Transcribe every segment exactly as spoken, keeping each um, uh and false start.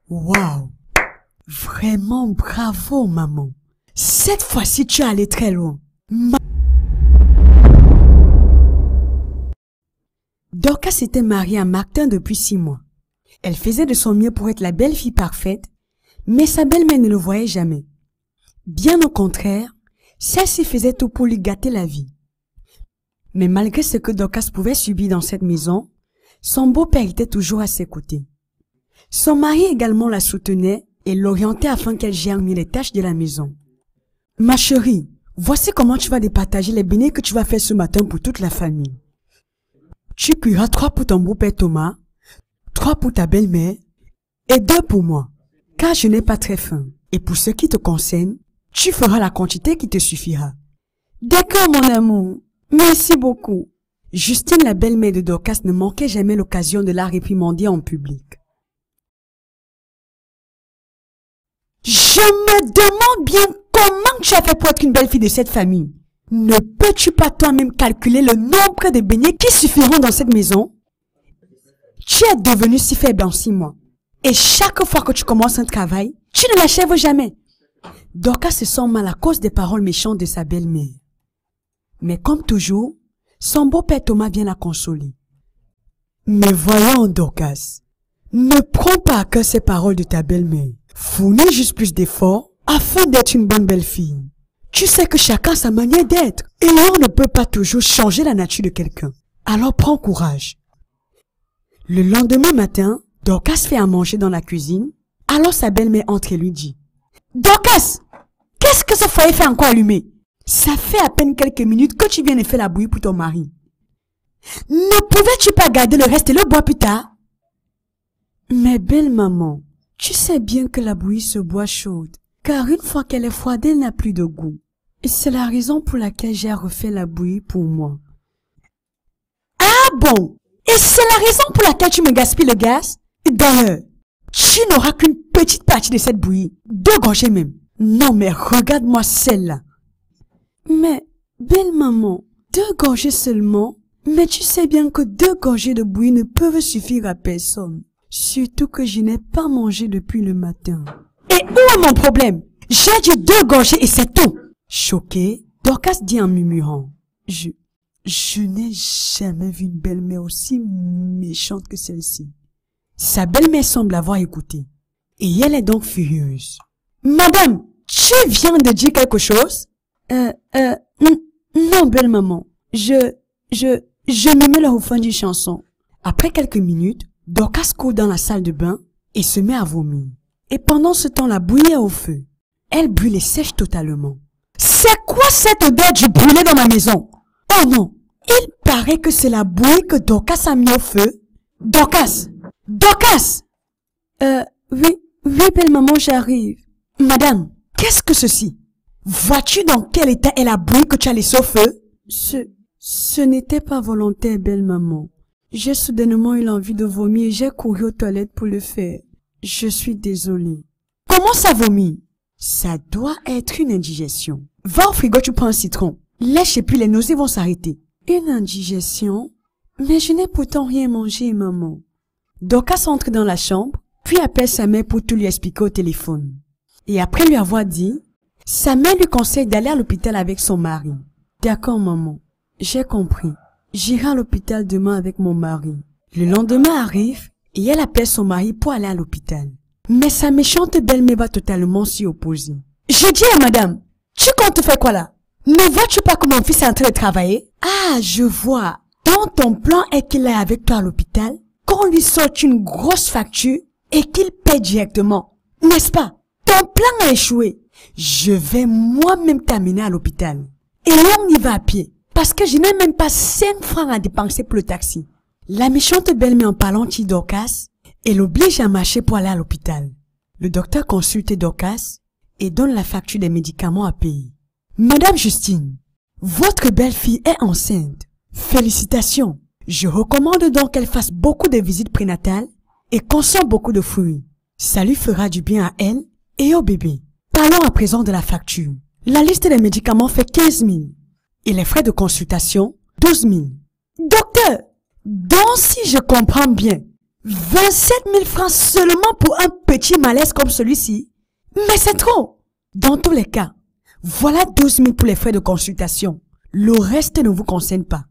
Waouh! Vraiment bravo, maman. Cette fois-ci, tu es allé très loin. Ma... Dorcas s'était mariée à Martin depuis six mois. Elle faisait de son mieux pour être la belle-fille parfaite, mais sa belle-mère ne le voyait jamais. Bien au contraire, celle-ci faisait tout pour lui gâter la vie. Mais malgré ce que Dorcas pouvait subir dans cette maison, son beau-père était toujours à ses côtés. Son mari également la soutenait et l'orientait afin qu'elle gère mieux les tâches de la maison. « Ma chérie, voici comment tu vas départager les beignets que tu vas faire ce matin pour toute la famille. Tu cuiras trois pour ton beau-père Thomas, trois pour ta belle-mère et deux pour moi, car je n'ai pas très faim. Et pour ce qui te concerne, tu feras la quantité qui te suffira. »« D'accord, mon amour. Merci beaucoup. » Justine, la belle-mère de Dorcas, ne manquait jamais l'occasion de la réprimander en public. « Je me demande bien comment tu as fait pour être une belle fille de cette famille. Ne peux-tu pas toi-même calculer le nombre de beignets qui suffiront dans cette maison? Tu es devenue si faible en six mois. Et chaque fois que tu commences un travail, tu ne l'achèves jamais. » Dorcas se sent mal à cause des paroles méchantes de sa belle-mère. Mais comme toujours, son beau-père Thomas vient la consoler. « Mais voyons, Dorcas, ne prends pas à cœur ces paroles de ta belle-mère. Fournis juste plus d'efforts afin d'être une bonne belle-fille. Tu sais que chacun a sa manière d'être et on ne peut pas toujours changer la nature de quelqu'un. Alors prends courage. » Le lendemain matin, Dorcas fait à manger dans la cuisine. Alors sa belle-mère entre et lui dit: « Dorcas, qu'est-ce que ce foyer fait encore allumer? Ça fait à peine quelques minutes que tu viens de faire la bouillie pour ton mari. Ne pouvais-tu pas garder le reste et le boire plus tard? » « Mais belle maman, tu sais bien que la bouillie se boit chaude, car une fois qu'elle est froide, elle n'a plus de goût. Et c'est la raison pour laquelle j'ai refait la bouillie pour moi. »« Ah bon? Et c'est la raison pour laquelle tu me gaspilles le gaz? D'ailleurs, tu n'auras qu'une petite partie de cette bouillie, deux gorgées même. Non mais regarde-moi celle-là. »« Mais, belle maman, deux gorgées seulement? Mais tu sais bien que deux gorgées de bouillie ne peuvent suffire à personne. Surtout que je n'ai pas mangé depuis le matin. »« Et où est mon problème? J'ai dit deux gorgées et c'est tout. » Choquée, Dorcas dit en murmurant: « Je, je n'ai jamais vu une belle-mère aussi méchante que celle-ci. » Sa belle-mère semble avoir écouté. Et elle est donc furieuse. « Madame, tu viens de dire quelque chose? »« Euh, euh, non, belle maman. Je, je, je me mets le refrain d'une chanson. » Après quelques minutes, Dorcas court dans la salle de bain et se met à vomir. Et pendant ce temps, la bouillie est au feu. Elle brûle et sèche totalement. « C'est quoi cette odeur du brûlé dans ma maison? Oh non! Il paraît que c'est la bouillie que Dorcas a mis au feu. Dorcas! Dorcas! Euh, oui, oui, belle maman, j'arrive. Madame, qu'est-ce que ceci? Vois-tu dans quel état est la bouillie que tu as laissée au feu? Ce, ce n'était pas volontaire, belle maman. J'ai soudainement eu l'envie de vomir et j'ai couru aux toilettes pour le faire. Je suis désolée. »« Comment ça vomit? »« Ça doit être une indigestion. Va au frigo, tu prends un citron. Lèche et puis les nausées vont s'arrêter. »« Une indigestion? Mais je n'ai pourtant rien mangé, maman. » Dorcas entre dans la chambre, puis appelle sa mère pour tout lui expliquer au téléphone. Et après lui avoir dit, sa mère lui conseille d'aller à l'hôpital avec son mari. « D'accord, maman. J'ai compris. J'irai à l'hôpital demain avec mon mari. » Le lendemain arrive et elle appelle son mari pour aller à l'hôpital. Mais sa méchante belle-mère va totalement s'y opposer. « Je dis à madame, tu comptes faire quoi là? Ne vois-tu pas que mon fils est en train de travailler? »« Ah, je vois. Donc ton plan est qu'il est avec toi à l'hôpital, qu'on lui sorte une grosse facture et qu'il paie directement. N'est-ce pas? Ton plan a échoué. Je vais moi-même t'amener à l'hôpital. Et on y va à pied. Parce que je n'ai même pas cinq francs à dépenser pour le taxi. » La méchante belle-mère en parlant tire Dorcas et l'oblige à marcher pour aller à l'hôpital. Le docteur consulte Dorcas et donne la facture des médicaments à payer. « Madame Justine, votre belle-fille est enceinte. Félicitations. Je recommande donc qu'elle fasse beaucoup de visites prénatales et consomme beaucoup de fruits. Ça lui fera du bien à elle et au bébé. Parlons à présent de la facture. La liste des médicaments fait quinze mille. Et les frais de consultation, douze mille. Docteur, donc si je comprends bien, vingt-sept mille francs seulement pour un petit malaise comme celui-ci? Mais c'est trop! Dans tous les cas, voilà douze mille pour les frais de consultation. Le reste ne vous concerne pas.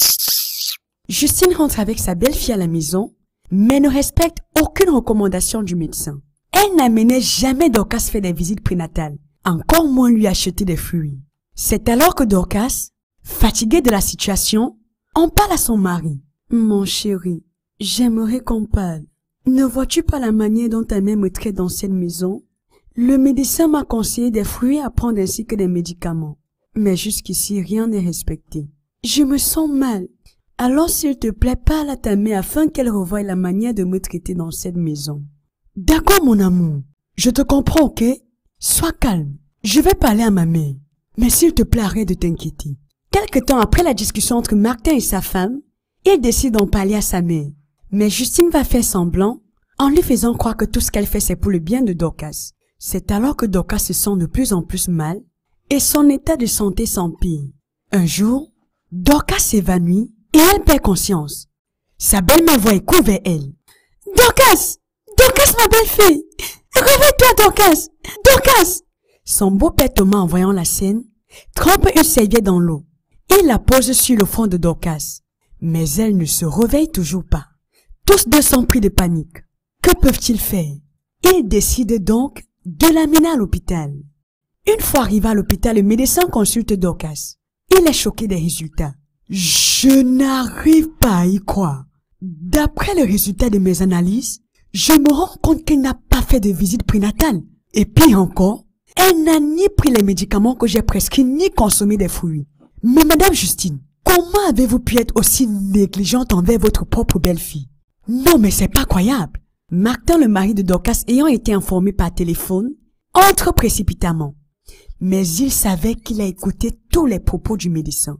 Justine rentre avec sa belle-fille à la maison, mais ne respecte aucune recommandation du médecin. Elle n'amenait jamais Dorcas faire des visites prénatales, encore moins lui acheter des fruits. C'est alors que Dorcas, fatiguée de la situation, en parle à son mari. « Mon chéri, j'aimerais qu'on parle. Ne vois-tu pas la manière dont ta mère me traite dans cette maison? Le médecin m'a conseillé des fruits à prendre ainsi que des médicaments. Mais jusqu'ici, rien n'est respecté. Je me sens mal. Alors s'il te plaît, parle à ta mère afin qu'elle revoie la manière de me traiter dans cette maison. » « D'accord mon amour, je te comprends, ok? Sois calme, je vais parler à ma mère. Mais s'il te plaît, arrête de t'inquiéter. » Quelque temps après la discussion entre Martin et sa femme, il décide d'en parler à sa mère. Mais Justine va faire semblant en lui faisant croire que tout ce qu'elle fait c'est pour le bien de Dorcas. C'est alors que Dorcas se sent de plus en plus mal et son état de santé s'empire. Un jour, Dorcas s'évanouit et elle perd conscience. Sa belle-mère voit et court vers elle. « Dorcas! Dorcas, ma belle-fille! Réveille-toi, Dorcas! Dorcas! » Son beau-père Thomas, en voyant la scène, trempe une serviette dans l'eau et la pose sur le front de Dorcas. Mais elle ne se réveille toujours pas. Tous deux sont pris de panique. Que peuvent-ils faire? Ils décident donc de l'amener à l'hôpital. Une fois arrivé à l'hôpital, le médecin consulte Dorcas. Il est choqué des résultats. « Je n'arrive pas à y croire. D'après les résultats de mes analyses, je me rends compte qu'elle n'a pas fait de visite prénatale. Et pire encore, elle n'a ni pris les médicaments que j'ai prescrits, ni consommé des fruits. Mais madame Justine, comment avez-vous pu être aussi négligente envers votre propre belle-fille? Non mais c'est pas croyable. » Martin, le mari de Dorcas, ayant été informé par téléphone, entre précipitamment. Mais il savait qu'il a écouté tous les propos du médecin.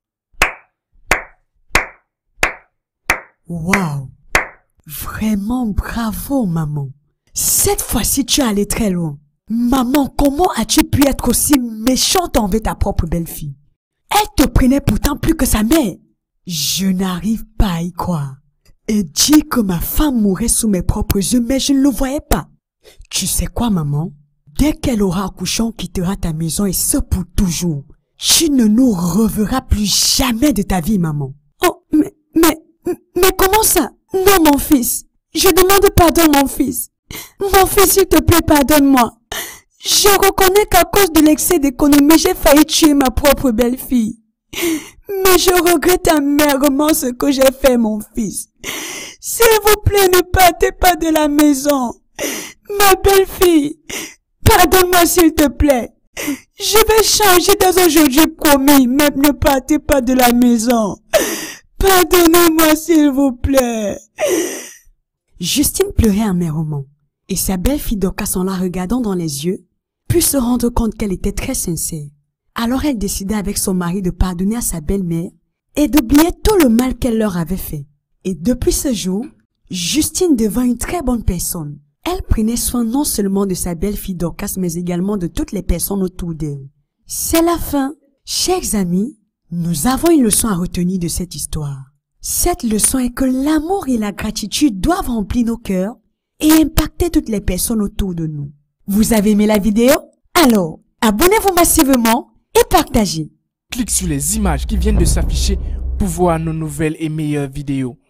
Waouh! Vraiment bravo, maman. Cette fois-ci, tu es allée très loin. Maman, comment as-tu pu être aussi méchante envers ta propre belle-fille? Elle te prenait pourtant plus que sa mère. Je n'arrive pas à y croire. Et dire que ma femme mourrait sous mes propres yeux, mais je ne le voyais pas. Tu sais quoi, maman? Dès qu'elle aura accouché, on quittera ta maison et ce pour toujours. Tu ne nous reverras plus jamais de ta vie, maman. Oh, mais, mais, mais comment ça? Non, mon fils. Je demande pardon, mon fils. Mon fils, s'il te plaît, pardonne-moi. Je reconnais qu'à cause de l'excès d'économie, j'ai failli tuer ma propre belle-fille. Mais je regrette amèrement ce que j'ai fait, mon fils. S'il vous plaît, ne partez pas de la maison. Ma belle-fille, pardonne-moi s'il te plaît. Je vais changer dès aujourd'hui, promis, mais ne partez pas de la maison. Pardonnez-moi s'il vous plaît. Justine pleurait amèrement, et sa belle-fille Dorcas, en la regardant dans les yeux, put se rendre compte qu'elle était très sincère. Alors elle décida avec son mari de pardonner à sa belle-mère et d'oublier tout le mal qu'elle leur avait fait. Et depuis ce jour, Justine devint une très bonne personne. Elle prenait soin non seulement de sa belle-fille Dorcas, mais également de toutes les personnes autour d'elle. C'est la fin. Chers amis, nous avons une leçon à retenir de cette histoire. Cette leçon est que l'amour et la gratitude doivent remplir nos cœurs et impacter toutes les personnes autour de nous. Vous avez aimé la vidéo? Alors, abonnez-vous massivement et partagez. Clique sur les images qui viennent de s'afficher pour voir nos nouvelles et meilleures vidéos.